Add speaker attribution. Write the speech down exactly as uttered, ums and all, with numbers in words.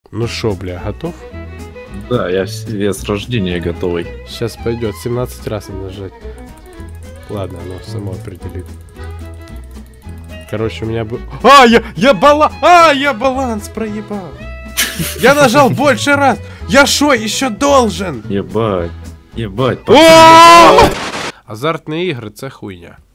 Speaker 1: Ну шо, бля, готов?
Speaker 2: Да, я, я с рождения готовый.
Speaker 1: Сейчас пойдет. семнадцать раз надо нажать. Ладно, оно само определит. Короче, у меня был... А, я, я баланс... А, я баланс проебал. Я нажал больше раз. Я шо, еще должен?
Speaker 2: Ебать. Ебать.
Speaker 1: Азартные игры, це хуйня.